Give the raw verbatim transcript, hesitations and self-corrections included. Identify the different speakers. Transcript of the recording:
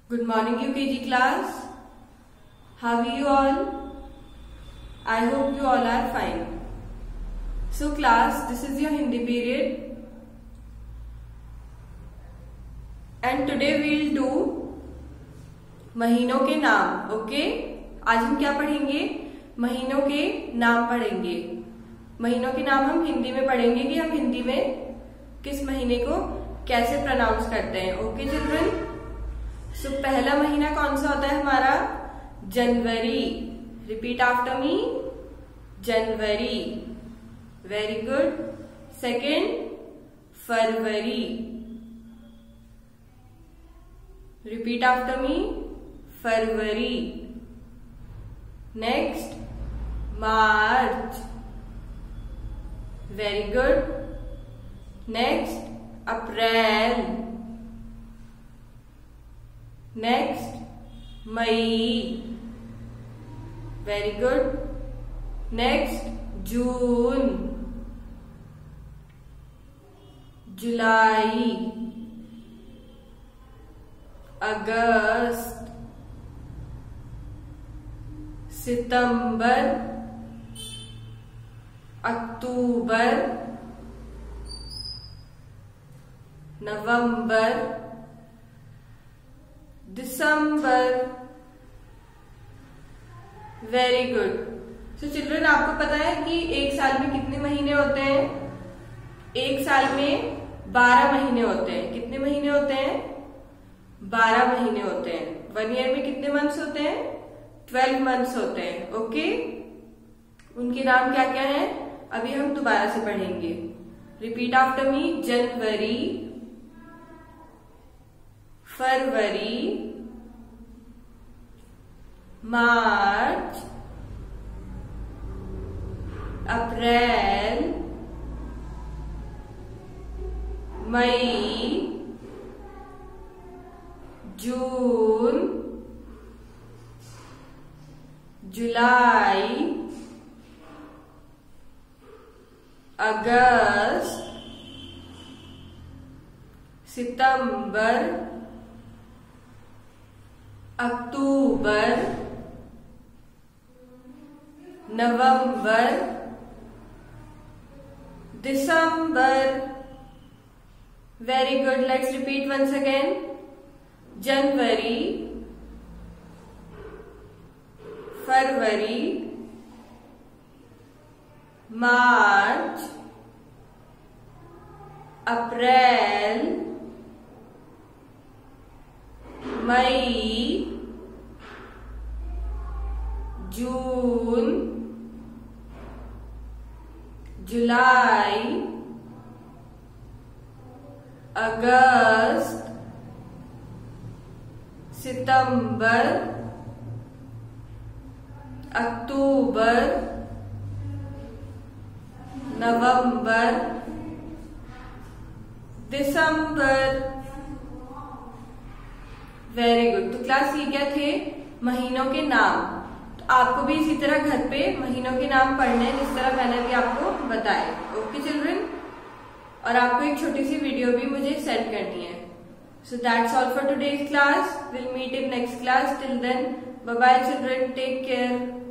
Speaker 1: Good morning U K G class. How are you all? I hope you all are fine. So class, this is your Hindi period and today we'll do महीनों के नाम. Okay, आज हम क्या पढ़ेंगे? महीनों के नाम पढ़ेंगे. महीनों के नाम हम हिंदी में पढ़ेंगे कि हम हिंदी में किस महीने को कैसे प्रोनाउंस करते हैं. ओके चिल्ड्रन, सो पहला महीना कौन सा होता है हमारा? January. Repeat after me, January. Very good. Second, February. Repeat after me, February. Next, March. Very good. Next, April. Next, May. Very good. Next, June. July. August. September. October. November. December. Very good. So children, आपको पता है कि एक साल में कितने महीने होते हैं? एक साल में बारह महीने होते हैं. कितने महीने होते हैं? बारह महीने होते हैं. वन ईयर में कितने मंथ्स होते हैं? ट्वेल्व मंथ्स होते हैं. ओके, उनके नाम क्या क्या हैं अभी हम दोबारा से पढ़ेंगे. Repeat after me. January, February, March, April, May, June, July, August, September, October, November, December. Very good. Let's repeat once again. January, February, March, April, May, June, July, August, September, October, November, December. Very good. तो class ये क्या थे? महीनों के नाम. तो आपको भी इसी तरह घर पे महीनों के नाम पढ़ने हैं जिस तरह मैंने भी आपको बताए. ओके चिल्ड्रन, और आपको एक छोटी सी वीडियो भी मुझे सेंड करनी है. So that's all for today's class. Will meet in next class. Till then, bye bye children. Take care.